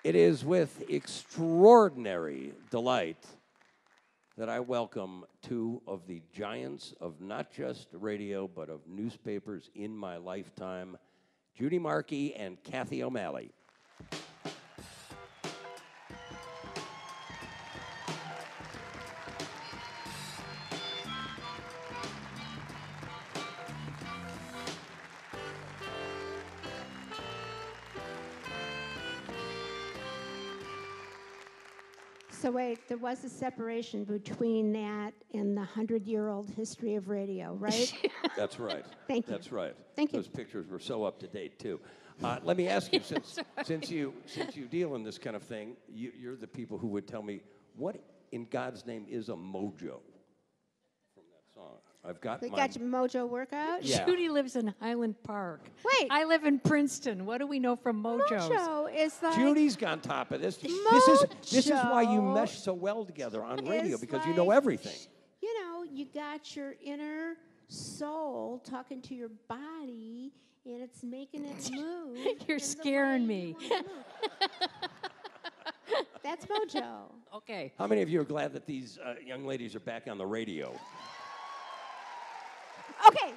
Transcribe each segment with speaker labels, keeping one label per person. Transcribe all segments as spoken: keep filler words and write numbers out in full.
Speaker 1: It is with extraordinary delight that I welcome two of the giants of not just radio, but of newspapers in my lifetime, Judy Markey and Kathy O'Malley.
Speaker 2: So wait, there was a separation between that and the hundred-year-old history of radio, right?
Speaker 1: That's right.
Speaker 2: Thank you.
Speaker 1: That's right.
Speaker 2: Thank you.
Speaker 1: Those pictures were so up to date too. Uh, let me ask you, since since you since you deal in this kind of thing, you, you're the people who would tell me what in God's name is a mojo from that song. I've got
Speaker 2: We
Speaker 1: my
Speaker 2: got your mojo workout?
Speaker 1: Yeah.
Speaker 3: Judy lives in Highland Park.
Speaker 2: Wait.
Speaker 3: I live in Princeton. What do we know from mojos?
Speaker 2: Mojo is like...
Speaker 1: Judy's on top of this. This is this is why you
Speaker 2: Mojo
Speaker 1: mesh so well together on radio
Speaker 2: is
Speaker 1: because you
Speaker 2: like,
Speaker 1: know everything.
Speaker 2: You know, you got your inner soul talking to your body, and it's making it move.
Speaker 3: You're
Speaker 2: in the
Speaker 3: scaring
Speaker 2: way
Speaker 3: me.
Speaker 2: you wanna move. That's mojo.
Speaker 3: Okay.
Speaker 1: How many of you are glad that these uh, young ladies are back on the radio?
Speaker 2: Okay.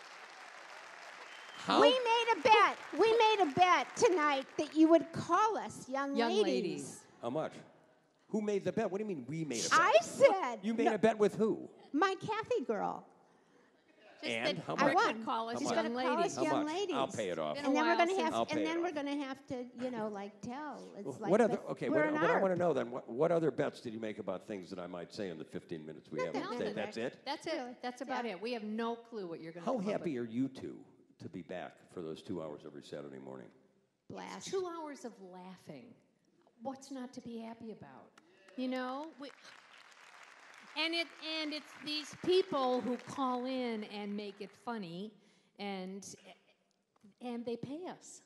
Speaker 1: How?
Speaker 2: We made a bet. We made a bet tonight that you would call us young,
Speaker 3: Young
Speaker 2: ladies.
Speaker 3: ladies.
Speaker 1: How much? Who made the bet? What do you mean we made a bet?
Speaker 2: I said.
Speaker 1: You made
Speaker 2: no,
Speaker 1: a bet with who?
Speaker 2: My Kathy girl.
Speaker 3: Just
Speaker 1: And
Speaker 3: that
Speaker 1: how
Speaker 2: I
Speaker 1: much?
Speaker 2: won.
Speaker 3: Call us
Speaker 1: How
Speaker 2: She's
Speaker 1: much?
Speaker 3: young
Speaker 2: gonna call
Speaker 3: ladies.
Speaker 2: us
Speaker 1: How
Speaker 2: young
Speaker 1: much?
Speaker 2: ladies.
Speaker 1: I'll pay it off.
Speaker 3: Been a
Speaker 2: And then we're
Speaker 3: while
Speaker 2: gonna
Speaker 3: since-
Speaker 2: have,
Speaker 1: I'll pay
Speaker 2: and
Speaker 1: it
Speaker 2: then
Speaker 1: off.
Speaker 2: we're gonna have to, you know, like tell. It's like
Speaker 1: What other?
Speaker 2: but
Speaker 1: Okay,
Speaker 2: we're
Speaker 1: what,
Speaker 2: an
Speaker 1: what I
Speaker 2: art.
Speaker 1: want to know then, what, what other bets did you make about things that I might say in the fifteen minutes we have?
Speaker 2: Nothing,
Speaker 1: on the
Speaker 2: nothing.
Speaker 1: stage? That's it.
Speaker 3: That's it.
Speaker 2: Really?
Speaker 3: That's about
Speaker 2: Yeah.
Speaker 3: it. We have no clue what you're going to
Speaker 1: How
Speaker 3: come up
Speaker 1: happy
Speaker 3: with.
Speaker 1: are you two to be back for those two hours every Saturday morning?
Speaker 2: Blast.
Speaker 3: Two hours of laughing. What's not to be happy about? You know? We, and it and it's these people who call in and make it funny, and and they pay us.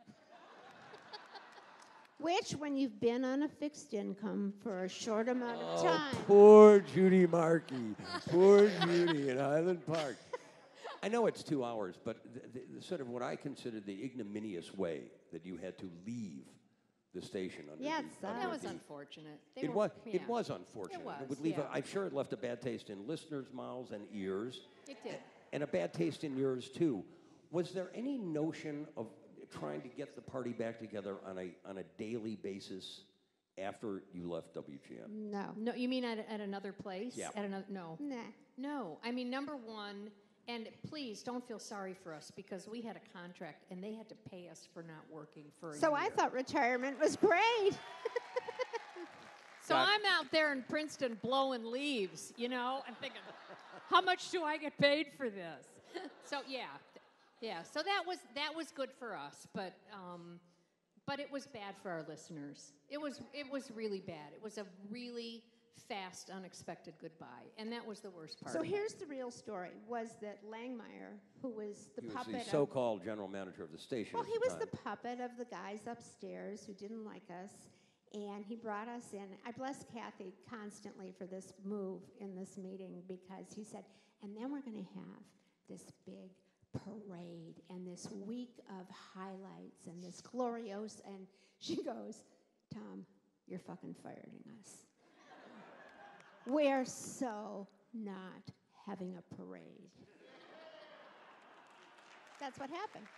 Speaker 2: Which, when you've been on a fixed income for a short amount of time,
Speaker 1: Poor Judy Markey. Poor Judy in Highland Park. I know it's two hours, but the, the, sort of what I consider the ignominious way that you had to leave the station under
Speaker 2: Yeah,
Speaker 1: the,
Speaker 2: it sucked.
Speaker 1: under
Speaker 3: That was
Speaker 1: the-
Speaker 3: unfortunate. They
Speaker 1: It
Speaker 3: were-
Speaker 1: was.
Speaker 3: yeah.
Speaker 1: It was unfortunate.
Speaker 3: It was,
Speaker 1: would leave.
Speaker 3: yeah.
Speaker 1: A, I'm sure it left a bad taste in listeners' mouths and ears,
Speaker 3: It did.
Speaker 1: and a bad taste in yours too. Was there any notion of trying to get the party back together on a on a daily basis after you left W G N?
Speaker 2: no.
Speaker 3: No, you mean at, at another place?
Speaker 1: Yeah.
Speaker 3: At another? No.
Speaker 2: Nah.
Speaker 3: No. I mean, number one, and please don't feel sorry for us because we had a contract and they had to pay us for not working for a
Speaker 2: So
Speaker 3: year.
Speaker 2: I thought retirement was great.
Speaker 3: So
Speaker 1: Got-
Speaker 3: I'm out there in Princeton blowing leaves, you know, I'm thinking, how much do I get paid for this? So yeah, yeah. So that was that was good for us, but um, but it was bad for our listeners. It was it was really bad. It was a really fast, unexpected goodbye, and that was the worst part.
Speaker 2: So
Speaker 3: of it.
Speaker 2: here's the real story: was that Langmeyer, who was the
Speaker 1: He was
Speaker 2: puppet,
Speaker 1: the
Speaker 2: of,
Speaker 1: so-called general manager of the station.
Speaker 2: well,
Speaker 1: at
Speaker 2: he
Speaker 1: the
Speaker 2: was
Speaker 1: time.
Speaker 2: the puppet of the guys upstairs who didn't like us, and he brought us in. I bless Kathy constantly for this move in this meeting because he said, and then we're going to have this big parade and this week of highlights and this glorious, and she goes, Tom, you're fucking firing us. We're so not having a parade. That's what happened.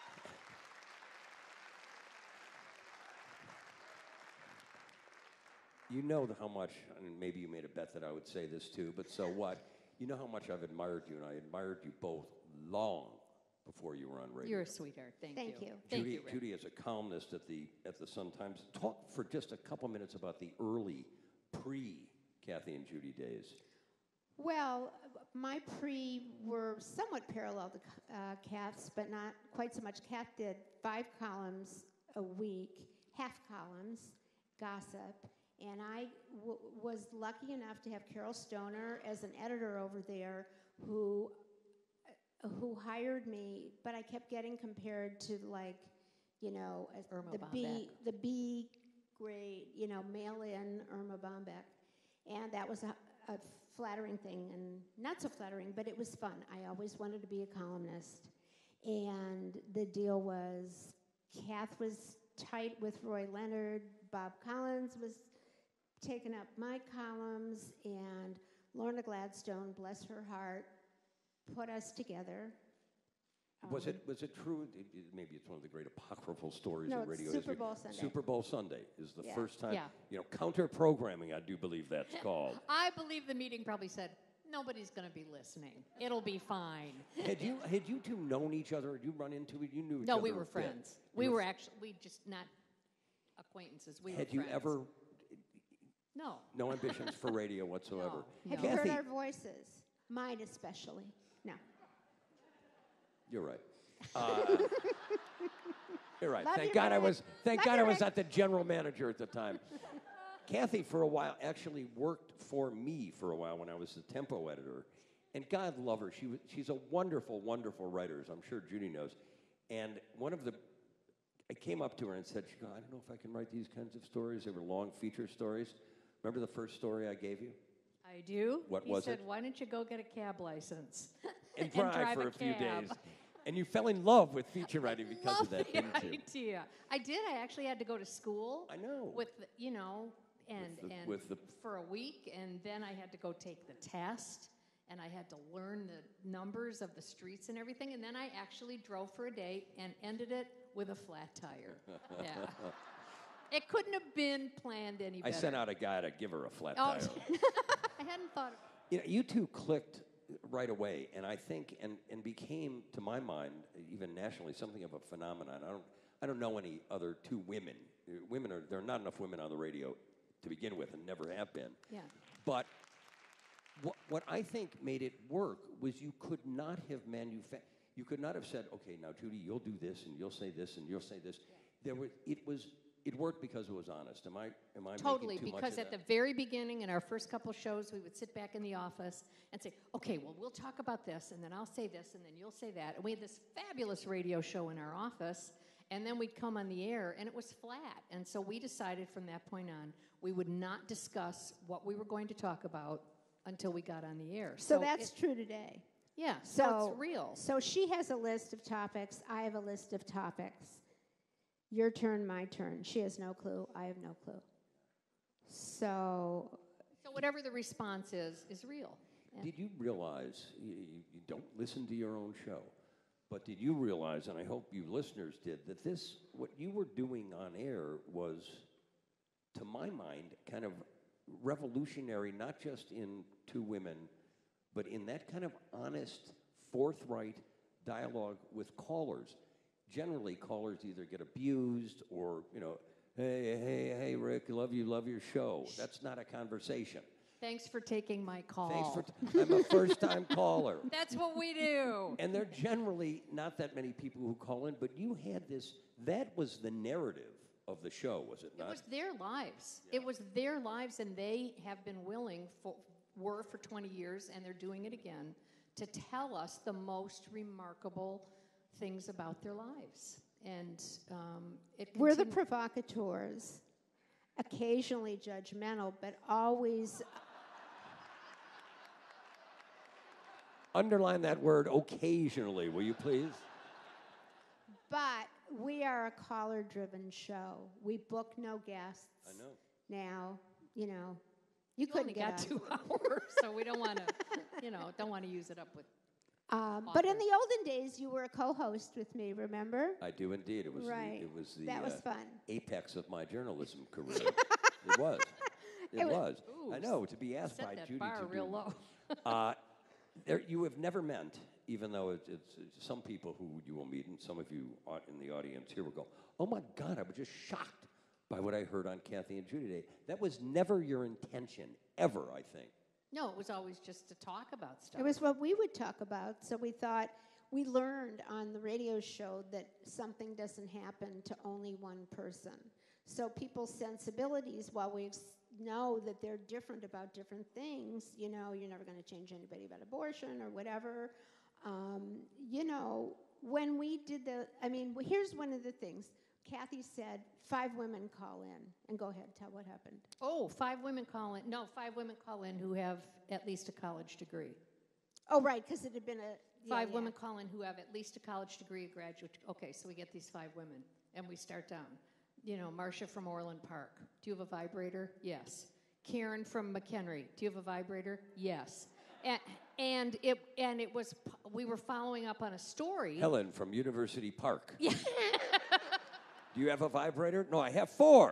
Speaker 1: You know the- how much, and maybe you made a bet that I would say this too, but so what? You know how much I've admired you, and I admired you both long before you were on radio.
Speaker 3: You're a sweetheart. Thank,
Speaker 2: Thank you.
Speaker 3: Thank
Speaker 1: Judy,
Speaker 3: you, Rick.
Speaker 1: Judy is a columnist at the at the Sun-Times. Talk for just a couple minutes about the early pre-Kathy and Judy days.
Speaker 2: Well, my pre were somewhat parallel to uh, Kath's, but not quite so much. Kath did five columns a week, half columns, gossip, and I w- was lucky enough to have Carol Stoner as an editor over there who uh, who hired me, but I kept getting compared to, like, you know, as
Speaker 3: Irma
Speaker 2: the
Speaker 3: Bombeck.
Speaker 2: B the B grade, you know, mail-in Irma Bombeck, and that was a, a flattering thing and not so flattering, but it was fun. I always wanted to be a columnist, and the deal was Kath was tight with Roy Leonard. Bob Collins was taking up my columns, and Lorna Gladstone, bless her heart, put us together.
Speaker 1: Was
Speaker 2: Um,
Speaker 1: it was it true? It, it, maybe it's one of the great apocryphal stories
Speaker 2: No,
Speaker 1: of
Speaker 2: it's
Speaker 1: radio
Speaker 2: Super
Speaker 1: history.
Speaker 2: Bowl Sunday.
Speaker 1: Super Bowl Sunday is the
Speaker 2: Yeah.
Speaker 1: first time.
Speaker 3: Yeah.
Speaker 1: You know, counter programming. I do believe that's called.
Speaker 3: I believe the meeting probably said, nobody's going to be listening. It'll be fine.
Speaker 1: Had you had you two known each other? Had you run into it? You knew each
Speaker 3: No,
Speaker 1: other.
Speaker 3: we
Speaker 1: a
Speaker 3: were
Speaker 1: bit.
Speaker 3: friends.
Speaker 1: You
Speaker 3: We
Speaker 1: were
Speaker 3: were
Speaker 1: f-
Speaker 3: actually, we just not acquaintances. We
Speaker 1: Had
Speaker 3: were
Speaker 1: you
Speaker 3: friends.
Speaker 1: ever
Speaker 3: No.
Speaker 1: no ambitions for radio whatsoever?
Speaker 3: No.
Speaker 2: Have
Speaker 3: No.
Speaker 2: you heard
Speaker 1: Kathy,
Speaker 2: our voices? Mine especially. No.
Speaker 1: you're right. Uh, you're right.
Speaker 2: Love
Speaker 1: Thank
Speaker 2: you,
Speaker 1: God I
Speaker 2: Rick.
Speaker 1: was. Thank
Speaker 2: Love
Speaker 1: God
Speaker 2: you,
Speaker 1: I was
Speaker 2: Rick.
Speaker 1: not the general manager at the time. Kathy, for a while, actually worked for me for a while when I was the tempo editor, and God love her. She was, she's a wonderful, wonderful writer, as I'm sure Judy knows. And one of the, I came up to her and said, she goes, I don't know if I can write these kinds of stories. They were long feature stories. Remember the first story I gave you?
Speaker 3: I do.
Speaker 1: What
Speaker 3: he
Speaker 1: was
Speaker 3: said,
Speaker 1: it?
Speaker 3: why don't you go get a cab license?
Speaker 1: And drive,
Speaker 3: drive
Speaker 1: for
Speaker 3: a
Speaker 1: a few
Speaker 3: cab.
Speaker 1: days. And you fell in love with feature writing because
Speaker 3: Love
Speaker 1: of that,
Speaker 3: the
Speaker 1: didn't you?
Speaker 3: idea. I did. I actually had to go to school.
Speaker 1: I know.
Speaker 3: With the, you know, and
Speaker 1: With the-
Speaker 3: and
Speaker 1: with the-
Speaker 3: for a week, and then I had to go take the test, and I had to learn the numbers of the streets and everything, and then I actually drove for a day and ended it with a flat tire. Yeah. It couldn't have been planned any
Speaker 1: I
Speaker 3: better.
Speaker 1: sent out a guy to give her a flat
Speaker 3: Oh,
Speaker 1: tire.
Speaker 3: I hadn't thought. Of,
Speaker 1: You know, you two clicked right away, and I think, and, and became, to my mind, even nationally, something of a phenomenon. I don't, I don't know any other two women. Uh, Women are, there are not enough women on the radio to begin with, and never have been.
Speaker 3: yeah.
Speaker 1: But what, what I think made it work was you could not have manufactured, you could not have said, okay, now Judy, you'll do this, and you'll say this, and you'll say this. There was, it was, it worked because it was honest. Am I, am I
Speaker 3: Totally,
Speaker 1: making too much
Speaker 3: because
Speaker 1: of
Speaker 3: at
Speaker 1: that?
Speaker 3: the very beginning, in our first couple shows, we would sit back in the office and say, okay, well, we'll talk about this, and then I'll say this, and then you'll say that. And we had this fabulous radio show in our office, and then we'd come on the air, and it was flat. And so we decided from that point on, we would not discuss what we were going to talk about until we got on the air.
Speaker 2: So, that's
Speaker 3: it-
Speaker 2: true today.
Speaker 3: yeah, so,
Speaker 2: So
Speaker 3: it's real.
Speaker 2: So she has a list of topics. I have a list of topics. Your turn, my turn. She has no clue. I have no clue. So
Speaker 3: So whatever the response is, is real. Yeah.
Speaker 1: Did you realize, you, you you don't listen to your own show, but did you realize, and I hope you listeners did, that this, what you were doing on air was, to my mind, kind of revolutionary, not just in two women, but in that kind of honest, forthright dialogue with callers. Generally, callers either get abused or, you know, hey, hey, hey, Rick, love you, love your show. That's not a conversation.
Speaker 3: Thanks for taking my call.
Speaker 1: Thanks for, t- I'm a first-time caller.
Speaker 3: That's what we do.
Speaker 1: And there are generally not that many people who call in, but you had this, that was the narrative of the show, was it
Speaker 3: It
Speaker 1: not?
Speaker 3: was their lives. It was their lives, and they have been willing, for, were for twenty years, and they're doing it again, to tell us the most remarkable things about their lives. And um, it
Speaker 2: we're the
Speaker 3: continu-
Speaker 2: provocateurs, occasionally judgmental, but always.
Speaker 1: Underline that word occasionally, will you please?
Speaker 2: But we are a caller-driven show. We book no guests.
Speaker 1: I know.
Speaker 2: Now, you know, you
Speaker 3: We've only
Speaker 2: couldn't get
Speaker 3: got
Speaker 2: on.
Speaker 3: two hours, so we don't want to, you know, don't want to use it up with.
Speaker 2: Um, but in
Speaker 3: author.
Speaker 2: the olden days, you were a co-host with me. Remember?
Speaker 1: I do indeed. It was
Speaker 2: Right.
Speaker 1: the, it was the
Speaker 2: That was
Speaker 1: uh,
Speaker 2: fun.
Speaker 1: apex of my journalism career. It was. It,
Speaker 2: It was-
Speaker 1: was.
Speaker 3: Ooh,
Speaker 1: I know, to be asked
Speaker 3: Set
Speaker 1: by
Speaker 3: that
Speaker 1: Judy
Speaker 3: bar
Speaker 1: to
Speaker 3: real
Speaker 1: do,
Speaker 3: low.
Speaker 1: Uh, there, you have never meant, even though it's, it's, it's some people who you will meet, and some of you au- in the audience here will go, oh my God, I was just shocked by what I heard on Kathy and Judy today. That was never your intention, ever, I think.
Speaker 3: No, it was always just to talk about stuff.
Speaker 2: It was what we would talk about. So we thought we learned on the radio show that something doesn't happen to only one person. So people's sensibilities, while we ex- know that they're different about different things, you know, you're never going to change anybody about abortion or whatever. Um, you know, when we did the, I mean, well, here's one of the things. Kathy said five women call in. And go ahead, tell what happened.
Speaker 3: Oh, five women call in. No, five women call in who have at least a college degree.
Speaker 2: Oh, right, because it had been a... yeah,
Speaker 3: Five
Speaker 2: yeah.
Speaker 3: women call in who have at least a college degree, a graduate. Okay, so we get these five women, and we start down. you know, Marcia from Orland Park. Do you have a vibrator? Yes. Karen from McHenry. Do you have a vibrator? Yes. And, and it and it was we were following up on a story.
Speaker 1: Helen from University Park.
Speaker 3: Yeah.
Speaker 1: Do you have a vibrator? No, I have four.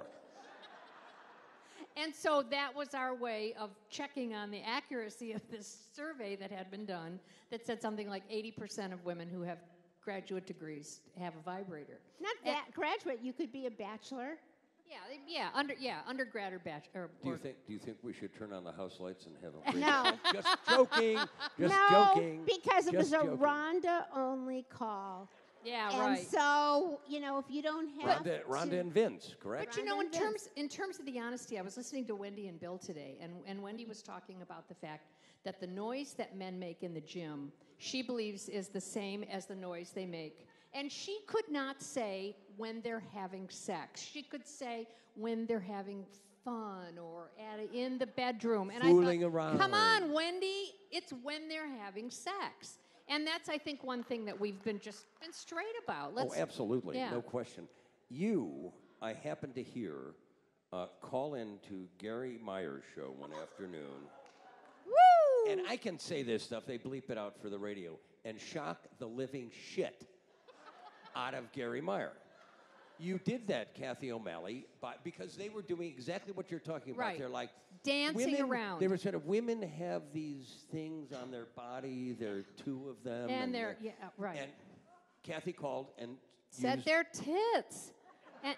Speaker 3: And so that was our way of checking on the accuracy of this survey that had been done that said something like eighty percent of women who have graduate degrees have a vibrator.
Speaker 2: Not that graduate, you could be a bachelor.
Speaker 3: Yeah, yeah, under yeah, undergrad or bachelor.
Speaker 1: Do you think do you think we should turn on the house lights and have a
Speaker 2: No.
Speaker 1: Just joking. Just
Speaker 2: no,
Speaker 1: joking.
Speaker 2: because it
Speaker 1: just
Speaker 2: was a
Speaker 1: joking.
Speaker 2: Rhonda only call.
Speaker 3: Yeah,
Speaker 2: and
Speaker 3: right.
Speaker 2: so, you know, if you don't have
Speaker 1: Rhonda, Rhonda
Speaker 2: to,
Speaker 1: and Vince, correct?
Speaker 3: But you know,
Speaker 2: Rhonda
Speaker 3: in
Speaker 2: and
Speaker 3: terms
Speaker 2: Vince.
Speaker 3: in terms of the honesty, I was listening to Wendy and Bill today, and, and Wendy was talking about the fact that the noise that men make in the gym, she believes is the same as the noise they make. And she could not say when they're having sex. She could say when they're having fun or at a, in the bedroom. And
Speaker 1: Fooling
Speaker 3: I thought,
Speaker 1: around.
Speaker 3: come on, Wendy, it's when they're having sex. And that's, I think, one thing that we've been just been straight about. Let's,
Speaker 1: oh, absolutely,
Speaker 3: yeah.
Speaker 1: no question. You, I happened to hear, uh, call in to Gary Meyer's show one afternoon.
Speaker 2: Woo!
Speaker 1: And I can say this stuff, they bleep it out for the radio, and shock the living shit out of Gary Meyer. You did that, Kathy O'Malley, but because they were doing exactly what you're talking about.
Speaker 3: Right.
Speaker 1: They're like
Speaker 3: dancing
Speaker 1: women,
Speaker 3: around.
Speaker 1: They were sort of women have these things on their body. There are two of them,
Speaker 3: and they're, yeah, right.
Speaker 1: And Kathy called and
Speaker 3: said
Speaker 1: used,
Speaker 3: their tits. And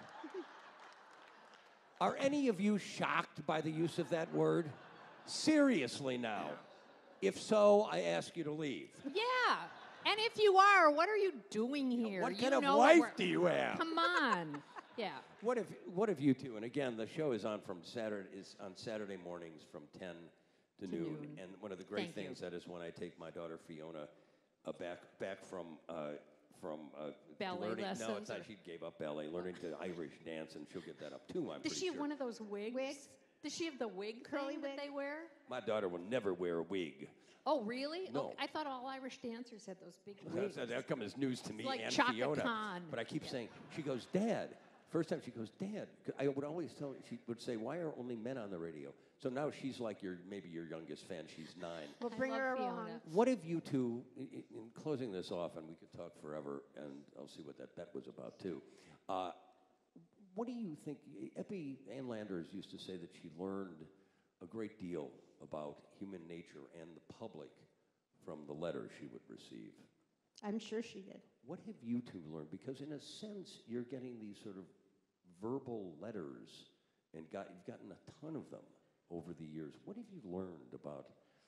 Speaker 1: are any of you shocked by the use of that word? Seriously now. If so, I ask you to leave.
Speaker 3: yeah. And if you are, what are you doing here?
Speaker 1: What
Speaker 3: You
Speaker 1: kind of
Speaker 3: know
Speaker 1: life
Speaker 3: what
Speaker 1: do you have?
Speaker 3: Come on. Yeah.
Speaker 1: What if what have you two? And again, the show is on from Saturday is on Saturday mornings from ten to,
Speaker 3: To
Speaker 1: noon.
Speaker 3: noon.
Speaker 1: And one of the great
Speaker 3: Thank you.
Speaker 1: things that is when I take my daughter Fiona uh, back back from uh, from uh,
Speaker 3: Ballet
Speaker 1: learning. No,
Speaker 3: lessons
Speaker 1: it's not.
Speaker 3: or-
Speaker 1: She gave up ballet, learning to Irish dance, and she'll get that up too. I'm
Speaker 3: Does
Speaker 1: pretty
Speaker 3: she have
Speaker 1: sure.
Speaker 3: one of those wigs?
Speaker 2: Wigs?
Speaker 3: Does she have the wig
Speaker 2: Curly
Speaker 3: thing that
Speaker 2: wig?
Speaker 3: they wear?
Speaker 1: My daughter will never wear a wig.
Speaker 3: Oh, really?
Speaker 1: No.
Speaker 3: Okay. I thought all Irish dancers had those big
Speaker 1: That,
Speaker 3: wigs.
Speaker 1: that, that come as news to me
Speaker 3: like
Speaker 1: and
Speaker 3: Chaka
Speaker 1: Fiona.
Speaker 3: Khan.
Speaker 1: But I keep
Speaker 3: Yeah.
Speaker 1: saying, she goes, Dad. First time she goes, Dad. I would always tell her, she would say, why are only men on the radio? So now she's like your maybe your youngest fan. She's nine.
Speaker 2: We'll
Speaker 3: I
Speaker 2: bring
Speaker 3: love
Speaker 2: her
Speaker 3: Fiona.
Speaker 2: along.
Speaker 1: What have you two, i- i- in closing this off, and we could talk forever, and I'll see what that bet was about too. Uh, what do you think? Epi Ann Landers used to say that she learned a great deal about human nature and the public from the letters she would receive.
Speaker 2: I'm sure she did.
Speaker 1: What have you two learned? Because in a sense, you're getting these sort of verbal letters, and got, you've gotten a ton of them over the years. What have you learned about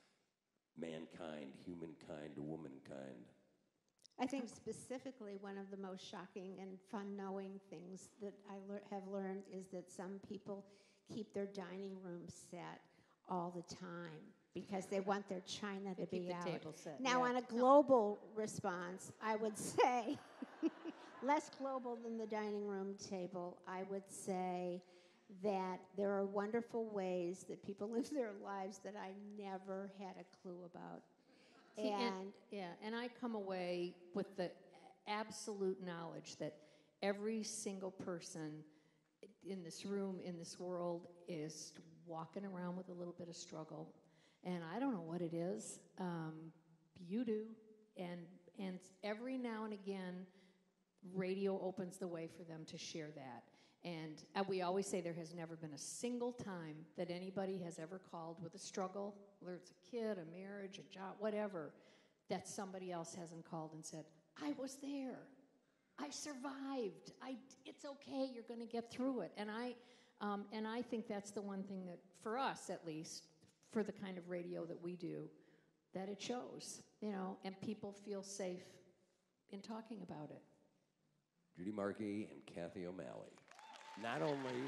Speaker 1: mankind, humankind, womankind?
Speaker 2: I think specifically one of the most shocking and fun-knowing things that I lear- have learned is that some people keep their dining room set all the time because they want their china to
Speaker 3: They keep
Speaker 2: be
Speaker 3: the
Speaker 2: out.
Speaker 3: table set,
Speaker 2: Now,
Speaker 3: yeah.
Speaker 2: on a global response, I would say, less global than the dining room table, I would say that there are wonderful ways that people live their lives that I never had a clue about.
Speaker 3: See, and,
Speaker 2: and
Speaker 3: yeah, and I come away with the absolute knowledge that every single person in this room, in this world, is walking around with a little bit of struggle. And I don't know what it is. Um, you do. And, and every now and again, radio opens the way for them to share that. And uh, we always say there has never been a single time that anybody has ever called with a struggle, whether it's a kid, a marriage, a job, whatever, that somebody else hasn't called and said, I was there. I survived. I, it's okay. You're going to get through it. And I, um, and I think that's the one thing that, for us at least, for the kind of radio that we do, that it shows, you know, and people feel safe in talking about it.
Speaker 1: Judy Markey and Kathy O'Malley. Not only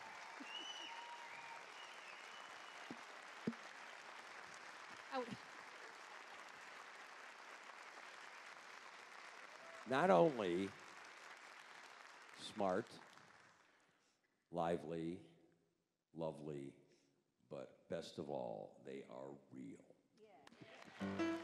Speaker 3: Oh,
Speaker 1: not only smart, lively, lovely, but best of all, they are real. Yeah.